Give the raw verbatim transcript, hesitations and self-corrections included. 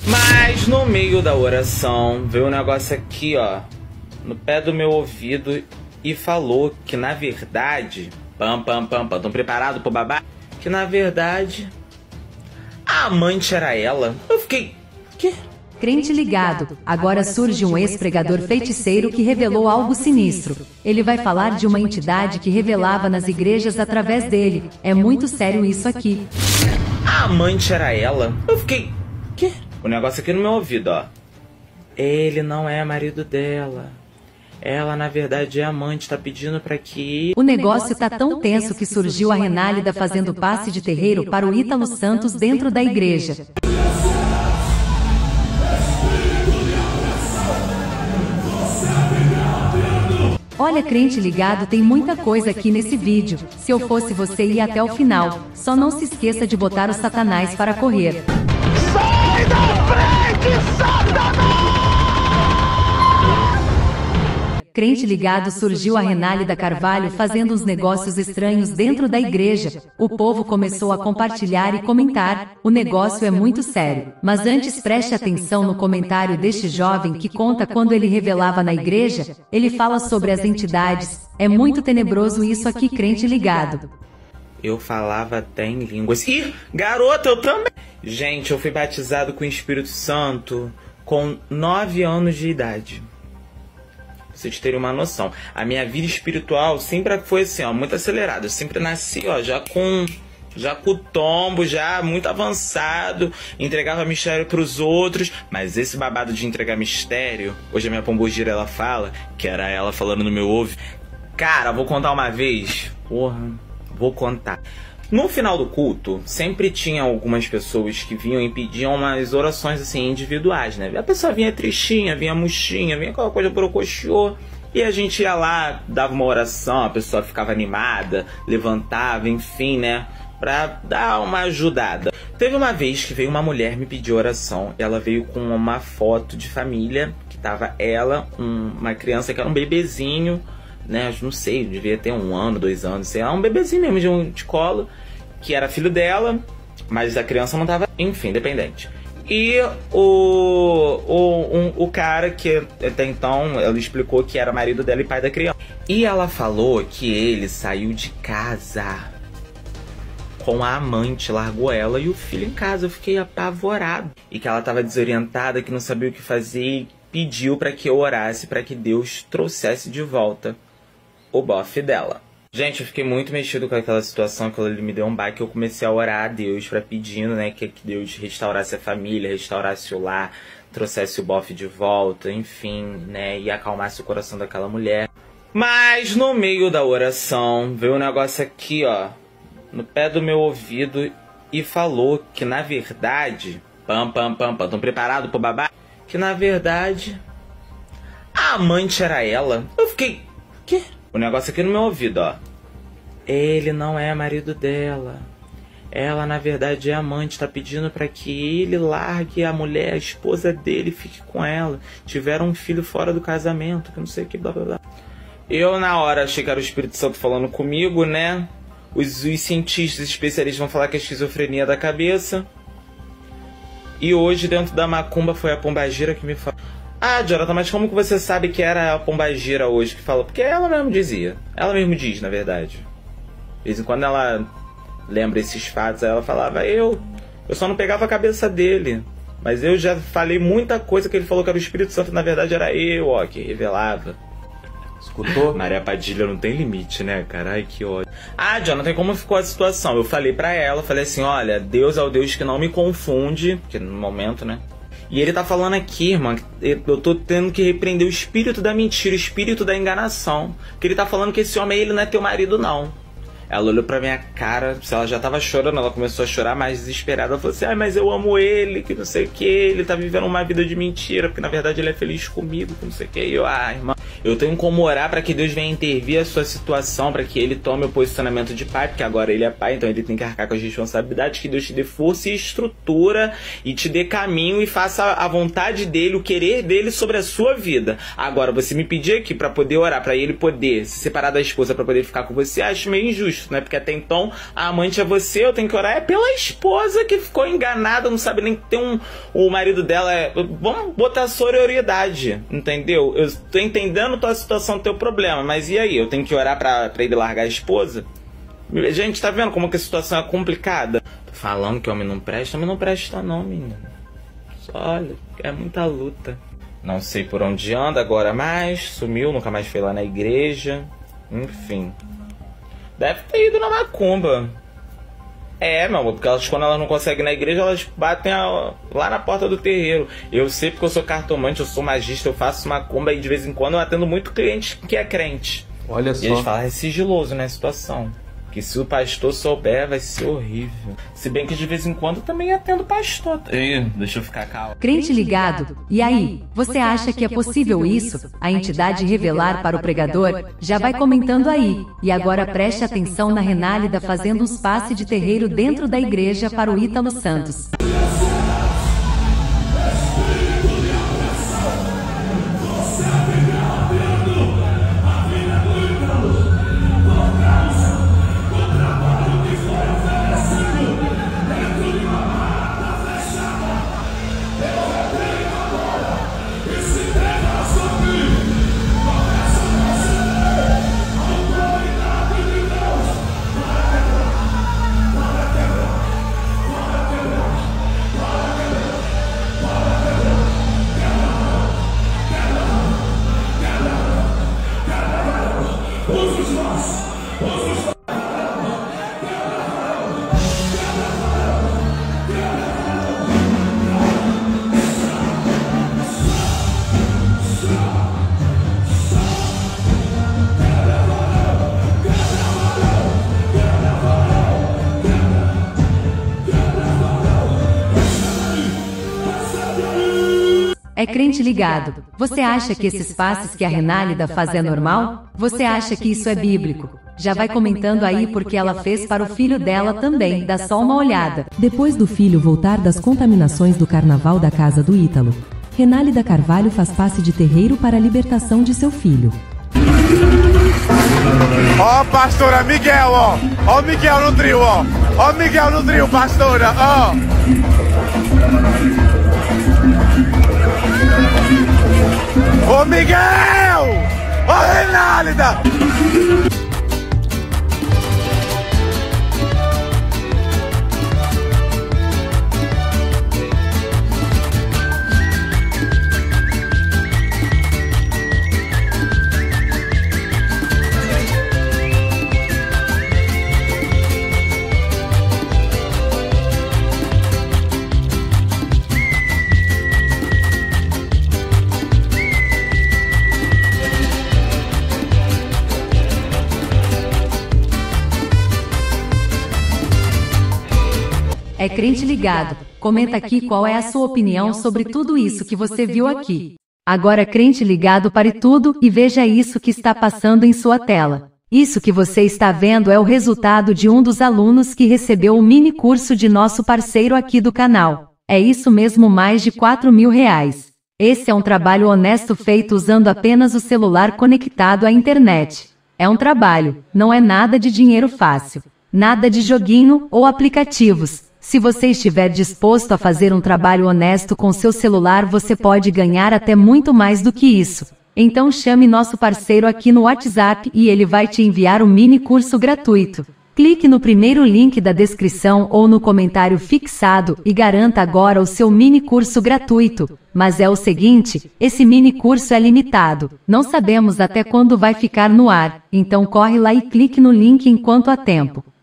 Mas no meio da oração veio um negócio aqui, ó, no pé do meu ouvido e falou que na verdade, pam pam pam pam, tão preparado pro babá? Que na verdade a amante era ela. Eu fiquei, quê? Crente ligado, agora surge um ex-pregador feiticeiro que revelou algo sinistro. Ele vai falar de uma entidade que revelava nas igrejas através dele. É muito sério isso aqui. A amante era ela. Eu fiquei, quê? O negócio aqui no meu ouvido, ó. Ele não é marido dela. Ela, na verdade, é amante, tá pedindo pra que... O negócio tá tão tenso que surgiu a Renálida fazendo passe de terreiro para o Ítalo Santos dentro da igreja. Olha, crente ligado, tem muita coisa aqui nesse vídeo. Se eu fosse você, ia até o final. Só não se esqueça de botar o Satanás para correr. Sai da frente, Satanás! Crente ligado, surgiu a Renálida Carvalho fazendo uns negócios estranhos dentro da igreja. O povo começou a compartilhar e comentar. O negócio é muito sério. Mas antes preste atenção no comentário deste jovem que conta quando ele revelava na igreja. Ele fala sobre as entidades. É muito tenebroso isso aqui, crente ligado. Eu falava até em línguas. Ih, garota, eu também! Gente, eu fui batizado com o Espírito Santo com nove anos de idade. Pra vocês terem uma noção. A minha vida espiritual sempre foi assim, ó, muito acelerada. Eu sempre nasci, ó, já com... Já com o tombo, já muito avançado. Entregava mistério pros outros. Mas esse babado de entregar mistério... Hoje a minha pombogira, ela fala... Que era ela falando no meu ouvido. Cara, vou contar uma vez. Porra, vou contar. No final do culto, sempre tinha algumas pessoas que vinham e pediam umas orações assim, individuais, né? A pessoa vinha tristinha, vinha murchinha, vinha aquela coisa borocochô. E a gente ia lá, dava uma oração, a pessoa ficava animada, levantava, enfim, né? Pra dar uma ajudada. Teve uma vez que veio uma mulher me pedir oração. Ela veio com uma foto de família, que tava ela, um, uma criança que era um bebezinho, né, não sei, devia ter um ano, dois anos, sei lá, um bebezinho mesmo de, um, de colo, que era filho dela, mas a criança não tava, enfim, dependente. E o, o, um, o cara que até então ela explicou que era marido dela e pai da criança. E ela falou que ele saiu de casa com a amante, largou ela e o filho em casa. Eu fiquei apavorado. E que ela tava desorientada, que não sabia o que fazer e pediu pra que eu orasse pra que Deus trouxesse de volta o bofe dela. Gente, eu fiquei muito mexido com aquela situação, que ele me deu um baque. Eu comecei a orar a Deus, pra pedindo, né, que, que Deus restaurasse a família, restaurasse o lar, trouxesse o bofe de volta, enfim, né, e acalmasse o coração daquela mulher. Mas no meio da oração veio um negócio aqui, ó, no pé do meu ouvido e falou que na verdade, pam pam pam pam, tão preparado pro babá? Que na verdade a amante era ela. Eu fiquei, quê? O negócio aqui no meu ouvido, ó. Ele não é marido dela. Ela, na verdade, é amante. Tá pedindo pra que ele largue a mulher, a esposa dele, fique com ela. Tiveram um filho fora do casamento, que não sei o que, blá, blá, blá. Eu, na hora, achei que era o Espírito Santo falando comigo, né? Os, os cientistas especialistas vão falar que é esquizofrenia da cabeça. E hoje, dentro da macumba, foi a pombagira que me falou. Ah, Jonathan, mas como que você sabe que era a pombagira hoje que falou? Porque ela mesmo dizia. Ela mesmo diz, na verdade. De vez em quando ela lembra esses fatos, ela falava, eu... Eu só não pegava a cabeça dele. Mas eu já falei muita coisa que ele falou que era o Espírito Santo, na verdade era eu, ó, que revelava. Escutou? Maria Padilha não tem limite, né, cara? Ai, que ódio. Ah, Jonathan, como ficou a situação? Eu falei pra ela, falei assim, olha, Deus é o Deus que não me confunde, porque no momento, né? E ele tá falando aqui, irmã, eu tô tendo que repreender o espírito da mentira, o espírito da enganação. Porque ele tá falando que esse homem, ele não é teu marido, não. Ela olhou pra minha cara, se ela já tava chorando, ela começou a chorar mais desesperada. Ela falou assim, ai, mas eu amo ele, que não sei o que, ele tá vivendo uma vida de mentira, porque na verdade ele é feliz comigo, que não sei o que. E eu, ah, irmã, eu tenho como orar pra que Deus venha intervir a sua situação, pra que ele tome o posicionamento de pai, porque agora ele é pai, então ele tem que arcar com as responsabilidades, que Deus te dê força e estrutura, e te dê caminho e faça a vontade dele, o querer dele sobre a sua vida. Agora, você me pedir aqui pra poder orar, pra ele poder se separar da esposa, pra poder ficar com você, acho meio injusto. presto, né? Porque até então a amante é você, eu tenho que orar é pela esposa que ficou enganada, não sabe nem que tem um... O marido dela é... Vamos botar sororidade, entendeu? Eu tô entendendo tua situação, teu problema, mas e aí? Eu tenho que orar pra, pra ele largar a esposa? Gente, tá vendo como que a situação é complicada? Tô falando que homem não presta, homem não presta não, menino. Olha, é muita luta. Não sei por onde anda agora mais, sumiu, nunca mais foi lá na igreja. Enfim. Deve ter ido na macumba. É, meu amor, porque elas, quando elas não conseguem ir na igreja, elas batem a, lá na porta do terreiro. Eu sei porque eu sou cartomante, eu sou magista, eu faço macumba e de vez em quando eu atendo muito cliente que é crente. Olha e só. E eles falam, é sigiloso, né, a situação. Que se o pastor souber, vai ser horrível. Se bem que de vez em quando também atendo pastor. Ei, deixa eu ficar calmo. Crente ligado, e aí, você acha que é possível isso? A entidade revelar para o pregador? Já vai comentando aí. E agora preste atenção na Renálida fazendo uns passes de terreiro dentro da igreja para o Ítalo Santos. É crente ligado. Você acha que esses passes que a Renálida faz é normal? Você acha que isso é bíblico? Já vai comentando aí porque ela fez para o filho dela também, dá só uma olhada. Depois do filho voltar das contaminações do carnaval da casa do Ítalo, Renálida Carvalho faz passe de terreiro para a libertação de seu filho. Ó, oh, pastora Miguel, ó. Ó, oh, Miguel no trio, ó. Ó, oh, Miguel no trio, pastora, ó. Ô, oh, Miguel! Ô, oh, Renálida! É crente ligado. Comenta aqui qual é a sua opinião sobre tudo isso que você viu aqui. Agora crente ligado, pare tudo e veja isso que está passando em sua tela. Isso que você está vendo é o resultado de um dos alunos que recebeu o mini curso de nosso parceiro aqui do canal. É isso mesmo, mais de quatro mil reais. Esse é um trabalho honesto feito usando apenas o celular conectado à internet. É um trabalho, não é nada de dinheiro fácil. Nada de joguinho ou aplicativos. Se você estiver disposto a fazer um trabalho honesto com seu celular, você pode ganhar até muito mais do que isso. Então chame nosso parceiro aqui no WhatsApp e ele vai te enviar um mini curso gratuito. Clique no primeiro link da descrição ou no comentário fixado e garanta agora o seu mini curso gratuito. Mas é o seguinte, esse mini curso é limitado. Não sabemos até quando vai ficar no ar, então corre lá e clique no link enquanto há tempo.